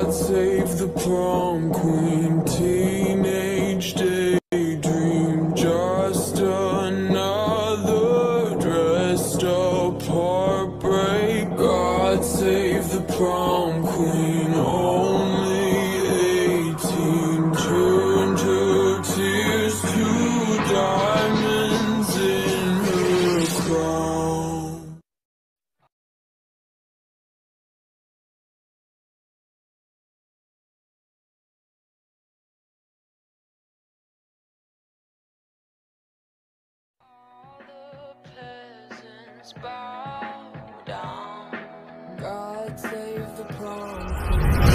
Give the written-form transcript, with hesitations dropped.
Save the prom queen, teenage daydream, just another dressed up heartbreak. God save the prom queen, only 18, turned her tears to diamonds in her crown. Bow down. God save the prom queen.